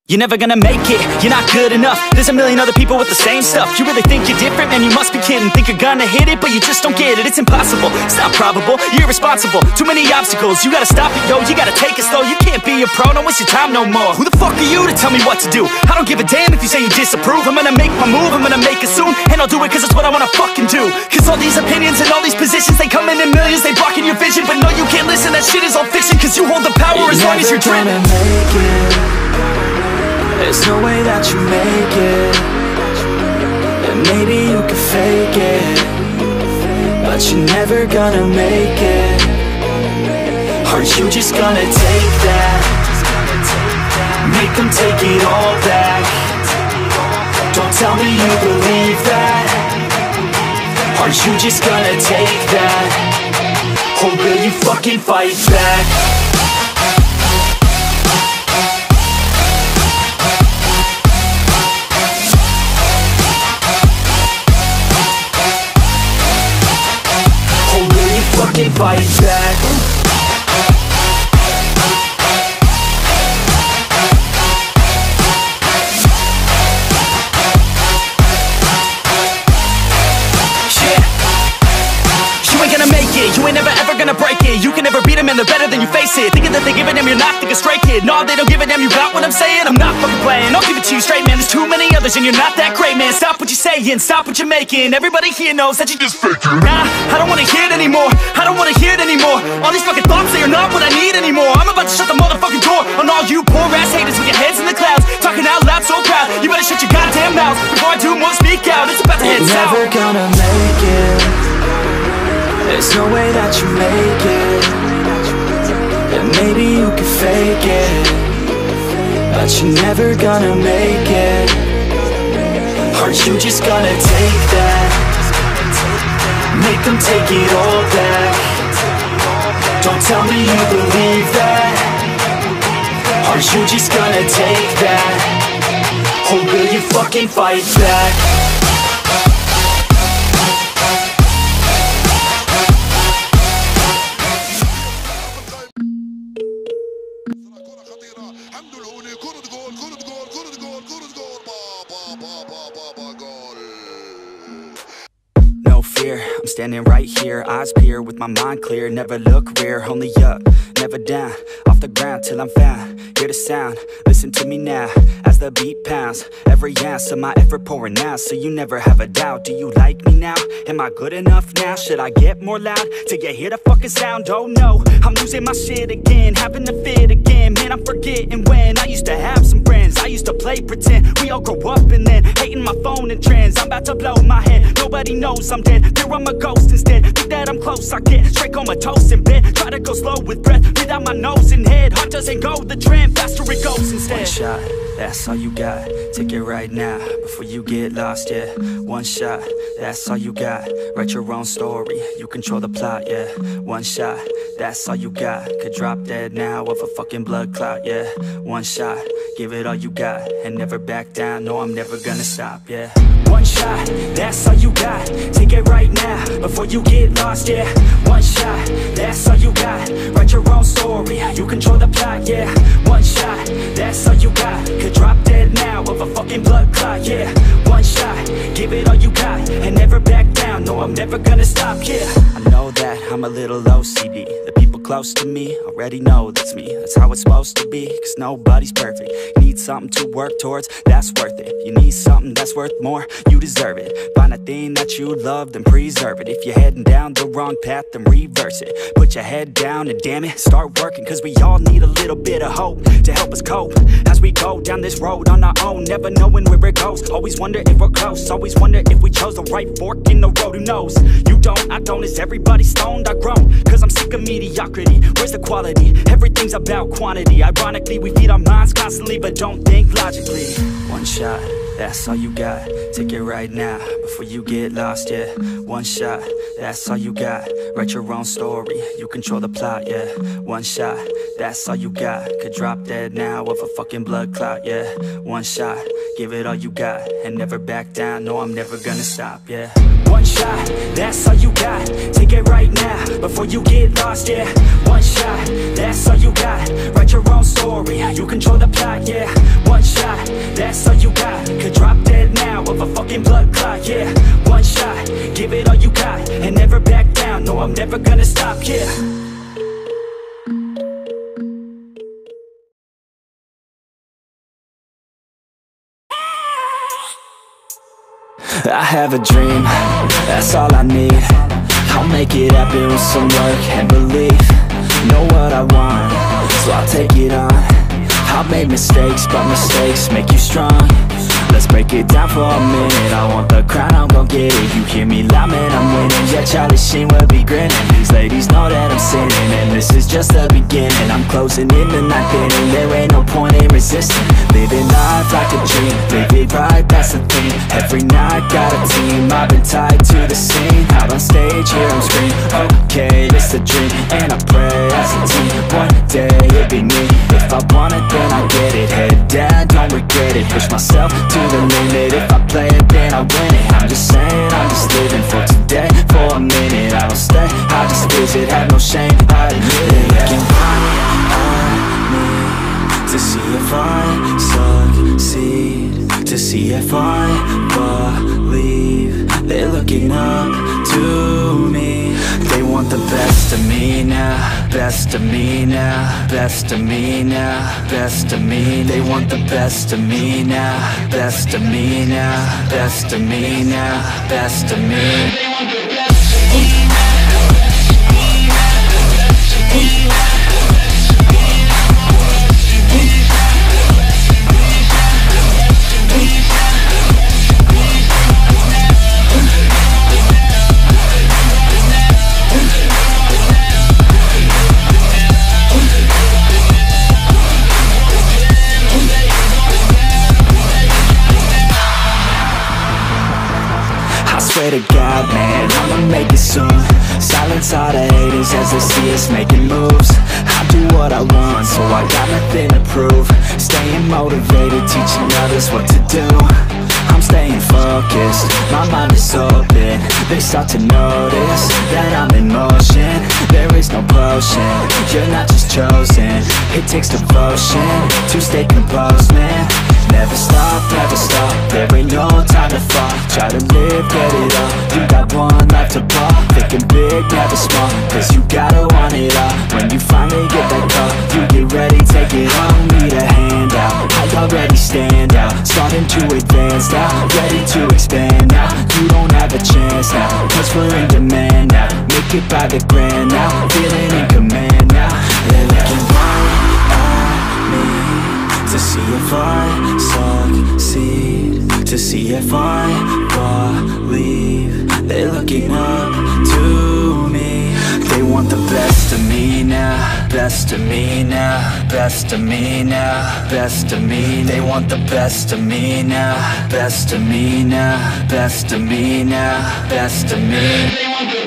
You're never gonna make it, you're not good enough. There's a million other people with the same stuff. You really think you're different? Man, you must be kidding. Think you're gonna hit it, but you just don't get it. It's impossible, it's not probable, you're irresponsible. Too many obstacles, you gotta stop it, yo. You gotta take it slow, you can't be a pro. Don't waste your time no more. Who the fuck are you to tell me what to do? I don't give a damn if you say you disapprove. I'm gonna make my move, I'm gonna make it soon. And I'll do it cause it's what I wanna fucking do. Cause all these opinions and all these positions, they come in millions, they blocking your vision. But no, you can't listen, that shit is all fiction. Cause you hold the power as long as you're dreaming. There's no way that you make it. And maybe you can fake it, but you're never gonna make it. Aren't you just gonna take that? Make them take it all back. Don't tell me you believe that. Aren't you just gonna take that? Or will you fucking fight back? Fight back. You ain't never ever gonna break it. You can never beat them and they're better than you, face it. Thinking that they give a damn, you're not, think a stray kid. No, they don't give a damn, you got what I'm saying? I'm not fucking playing, I'll give it to you straight, man. There's too many others and you're not that great, man. Stop what you're saying, stop what you're making. Everybody here knows that you just faking. Nah, I don't wanna hear it anymore, I don't wanna hear it anymore. All these fucking thoughts, they are not what I need anymore. I'm about to shut the motherfucking door on all you poor ass haters with your heads in the clouds, talking out loud so proud. You better shut your goddamn mouth before I do more, speak out. It's about to head south. You're never gonna make it. There's no way that you make it. And maybe you can fake it, but you're never gonna make it. Aren't you just gonna take that? Make them take it all back. Don't tell me you believe that. Aren't you just gonna take that? Or will you fucking fight back? No fear, I'm standing right here, eyes peer with my mind clear. Never look rear, only up, never down. Off the ground till I'm found, hear the sound, listen to me now. As the beat pounds, every ounce of my effort pouring out. So you never have a doubt, do you like me now? Am I good enough now? Should I get more loud till you hear the fucking sound? Oh no, I'm losing my shit again, having a fit again. Man, I'm forgetting when I used to have some friends. I used to play pretend, we all grow up and then hating my phone and trends. I'm about to blow my head, nobody knows I'm dead. There I'm a ghost instead, think that I'm close, I get straight comatose in bed. Try to go slow with breath, breathe out my nose and head. Heart doesn't go the trend, faster it goes instead. One shot, that's all you got, take it right now, before you get lost, yeah. One shot, that's all you got, write your own story, you control the plot, yeah. One shot, that's all you got, could drop dead now of a fucking blood clot, yeah. One shot, give it all you got, and never back down, no I'm never gonna stop, yeah. One shot, that's all you got, take it right now, before you get lost, yeah. One shot, that's all you got, write your own story, you control the plot, yeah. One shot, that's all you got, could drop dead now of a fucking blood clot, yeah. One shot, give it all you got, and never back down, no I'm never gonna stop, yeah. I know that I'm a little OCD, the people close to me already know that's me. That's how it's supposed to be, cause nobody's perfect. You need something to work towards, that's worth it. You need something that's worth more, you deserve it. Find a thing that you love, then preserve it. If you're heading down the wrong path, then reverse it. Put your head down and damn it, start working. Cause we all need a little bit of hope to help us cope as we go down this road on our own, never knowing where it goes. Always wonder if we're close, always wonder if we chose the right fork in the road. Who knows? You don't, I don't, is everybody stoned? I've grown, cause I'm sick of mediocrity. Where's the quality? Everything's about quantity. Ironically, we feed our minds constantly, but don't think logically. One shot, that's all you got, take it right now, before you get lost, yeah. One shot, that's all you got, write your own story, you control the plot, yeah. One shot, that's all you got, could drop dead now of a fucking blood clot, yeah. One shot, give it all you got, and never back down, no I'm never gonna stop, yeah. One shot, that's all you got, take it right now, before you get lost, yeah. One shot, that's all you got, write your own story, you control the plot, yeah. One shot, never gonna stop, yeah. I have a dream, that's all I need. I'll make it happen with some work and belief. Know what I want, so I'll take it on. I've made mistakes, but mistakes make you strong. Let's break it down for a minute. I want the crown, I'm gon' get it. You hear me loud, man, I'm winning. Yeah, Charlie Sheen will be grinning. These ladies know that I'm sinning, and this is just the beginning. I'm closing in the night inning. There ain't no point in resisting. Living life like a dream, live it right, that's the thing. Every night got a team, I've been tied to the scene. Out on stage, here I'm screaming, okay, it's a dream. And I pray as a team, one day it'll be me. If I want it, then I get it. Head down, don't regret it. Push myself to the limit. If I play it, then I win it. I'm just saying, I'm just living for today. For a minute, I don't stay, I just visit. Have no shame, I admit it. Looking right at me to see if I succeed, to see if I believe. They're looking up to me. They want the best of me now, best of me now, best of me now, best of me. They want the best of me now, best of me now, best of me now, best of me. They want the best of me now. Swear to God, man, I'ma make it soon. Silence all the haters as they see us making moves. I do what I want, so I got nothing to prove. Staying motivated, teaching others what to do. I'm staying focused, my mind is open. They start to notice that I'm in motion. There is no potion, you're not just chosen. It takes devotion to stay composed, man. Never stop, there ain't no time to fall. Try to live, get it all, you got one life to ball. Thinking big, never small, cause you gotta want it all. When you finally get that call, you get ready, take it on. Need a handout, I already stand out. Starting to advance now, ready to expand now. You don't have a chance now, cause we're in demand now. Make it by the grand now, feeling in command now. They're looking right at me to see if I succeed, to see if I believe. They're looking up to me. They want the best of me now, best of me now, best of me now, best of me. They want the best of me now, best of me now, best of me now, best of me. They want the